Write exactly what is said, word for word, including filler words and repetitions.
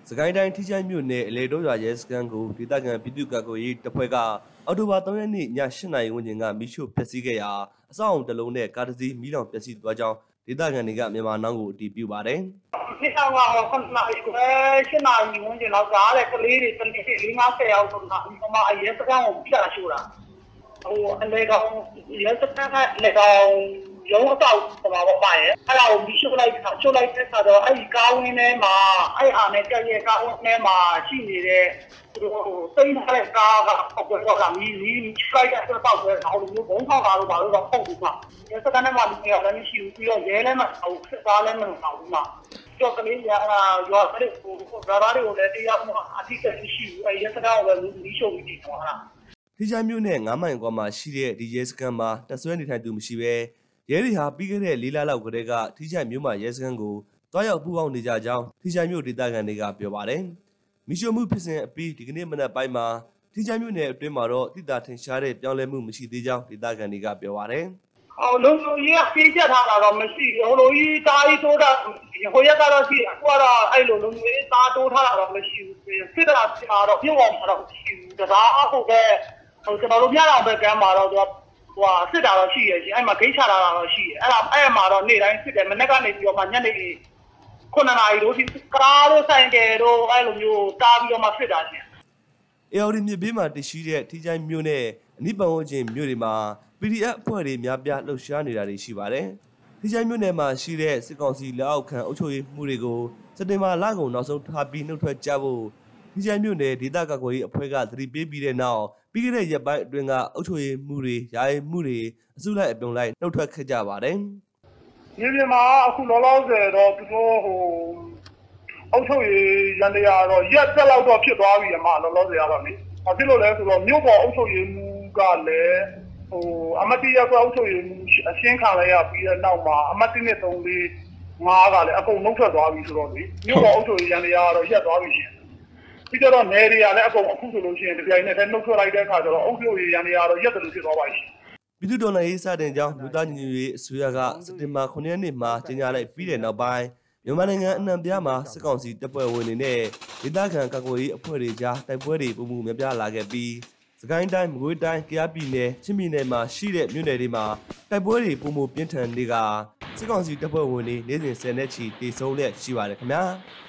စကိုင်းတိုင်းထိချိုင်းမြို့နယ်အလေတော်ရွာရဲစခန်းကိုဒေသခံပြည်သူ့ကာကွယ်ရေးတပ်ဖွဲ့ကအော်တိုဘာသုံးရက်နေ့ည၈နာရီဝန်းကျင်ကမိရှို့ဖျက်ဆီးခဲ့ရာအဆောက်အုံတစ်လုံးနဲ့ကားတစ်စီးမီးလောင်ပျက်စီးသွားကြောင်းဒေသခံတွေကမြန်မာနောင်ကိုအတည်ပြုပါတယ်။ဒီဆောင်ကတော့ခုနကရှင်းနာရီဝန်းကျင်လောက်ကတဲ့ကလေးတွေတနည်းလေး၅၀ရောက်ဆိုတာဒီမှာအရဲစခန်းကိုပြရှို့တာ။ဟိုအလေကောင်ရဲစခန်းကလေကောင်ရုံးအတော့ပမာပေါ့ပါရဲ့အဲ့ဒါကိုမိရှို့လိုက်တာချို့လိုက်တဲ့အခါတော့အဲ့ဒီကားဝင်းထဲမှာအဲ့အာနဲ့ကြက်ရဲ့ကားဝင်းထဲမှာရှိနေတဲ့သူတို့စိတ်ထားတဲ့ကားကပေါက်ကွဲတော့လာမီးမီးချိုက်တဲ့အတွက်ပေါက်ကွဲတာဟိုလိုမျိုးဘုံထောက်တာလို့ပါလို့တော့ပုံဘူးမှာရဲစခန်းထဲမှာဒီကလည်းမရှိဘူးပြီးတော့ရဲလည်းမဟုတ်စစ်သားလည်းမဟုတ်ဘူးမှာတော့ကလေးရရွာတဲ့ဟိုဒါသားတွေကိုလည်းတရားမှအတိအကျရှိဘူးအဲ့ရဲစခန်းကိုလည်းမီးရှို့ပြီးတည်သွားတာထိချိုင်းမြို့နယ်ငါးမိုင်ကွာမှာရှိတဲ့ဒီရဲစခန်းမှာတက်ဆွဲနေထိုင်သူမရှိပဲရဲတွေဟာပြီးခဲ့တဲ့လေးလလောက်ကတည်းကထိချိုင်းမြို့မှာရဲစခန်းကိုတွားရောက်ပူးပေါင်းနေကြကြောင်းထိချိုင်းမြို့ဒေသခံတွေကပြောပါတယ်။မိရှုံမှုဖြစ်စဉ်အပြီးဒီကနေ့မနက်ပိုင်းမှာထိချိုင်းမြို့နယ်အတွင်းမှာတော့တိတာထင်ရှားတဲ့ပြောင်းလဲမှုမရှိသေးကြောင်းဒေသခံတွေကပြောပါတယ်။အော်လုံးလုံးကြီးကပြေးချက်ထားတာတော့မရှိဘူး။ဟိုလိုကြီးတားကြီးတိုးတာဟိုရက်ကတော့ရှိအခုကတော့အဲ့လိုလုံးကြီးတားတိုးထားတာတော့မရှိဘူး။စစ်တာစီမှာတော့ပြုတ်အောင်မှာတော့မရှိဘူး။ဒါကအခုပဲဟိုကျွန်တော်တို့မြတော်ပဲကမ်းမှာတော့သူကဟိုစစ်တာတော့ရှိရဲ့ရှင်အဲ့မှာဂိတ်ချတာတော့ရှိရဲ့အဲ့ဒါအဲ့မှာတော့နေ့တိုင်းစစ်တယ်မနေ့ကနေပြီးတော့မှညနေခုနှစ်နာရီလို့ဒီကားလို့ဆိုင်တယ်တော့အဲ့လိုမျိုးတားပြီးတော့မှစစ်တာရှင်အေအော်ဒီမြစ်ဘေးမှာတရှိတဲ့ထိချိုင်းမြို့နဲ့အနိပတ်ဝန်းကျင်မြို့တွေမှာ ပီ ဒီ အက်ဖ် အဖွဲ့တွေများပြားလှုပ်ရှားနေတာတွေရှိပါတယ်ထိချိုင်းမြို့နယ်မှာရှိတဲ့စစ်ကောင်စီလက်အောက်ခံအုပ်ချုပ်ရေးမှုတွေကိုစက်တင်ဘာလကုန်နောက်ဆုံးထားပြီးနှုတ်ထွက်ကြဖို့ထိချိုင်းမြို့နယ်ဒေသကာကွယ်ရေးအဖွဲ့ကသတိပေးပြီးတဲ့နောက်ပြီးခဲ့တဲ့ရက်ပိုင်းအတွင်းကအုပ်ချုပ်ရေးမှုတွေယာယီမှုတွေအစုလိုက်အပြုံလိုက်နှုတ်ထွက်ခဲ့ကြပါတယ်။ဒီပြည်မှာအခုလောလောဆယ်တော့သူတို့ဟိုအုပ်ချုပ်ရေးရန်တရားတော့ရက်သက်လောက်တော့ဖြစ်သွားပြီအမလောလောဆယ်ကတော့လေ။ဘာဖြစ်လို့လဲဆိုတော့မြို့ပေါ်အုပ်ချုပ်ရေးမှုကလည်းဟိုအမတိရကအုပ်ချုပ်ရေးမှုအရှင်းခံလိုက်ရပြီးတဲ့နောက်မှာအမတိနဲ့သုံးလေးငါးကလည်းအကုန်နှုတ်ထွက်သွားပြီဆိုတော့လေမြို့ပေါ်အုပ်ချုပ်ရေးရန်တရားကတော့ရက်သွားပြီရှင်။ပြီးတော့နေရီရလည်းအကုန်အခုဆိုလို့ရှိရင်ဒီပိုင်းနဲ့နှုတ်ထွက်လိုက်တဲ့အခါကျတော့အုပ်ချုပ်ရေးရန်တရားတော့ရက်တယ်လို့ဖြစ်သွားပါပြီ။ပြည်သူ့တော်လှန်ရေးစတင်ကြောင်းမြို့သားညီညွတ်ရေးအစိုးရကစက်တင်ဘာခုနှစ်ရက်နေ့မှာကြေညာလိုက်ပြီးတဲ့နောက်ပိုင်းမြန်မာနိုင်ငံအနှံ့ပြားမှာစစ်ကောင်စီတပ်ဖွဲ့ဝင်တွေနဲ့ဒေသခံကာကွယ်ရေးအဖွဲ့တွေကြားတိုက်ပွဲတွေပုံမှုများပြားလာခဲ့ပြီးစကိုင်းတိုင်းမကွေးတိုင်းကယားပြည်နယ်ချင်းပြည်နယ်မှာရှိတဲ့မြို့နယ်တွေမှာတိုက်ပွဲတွေပုံမှုပြင်းထန်နေကစစ်ကောင်စီတပ်ဖွဲ့ဝင်တွေနေ့စဉ်ဆယ်နဲ့ချီတေဆုံးလက်ရှိပါတယ်ခင်ဗျာ။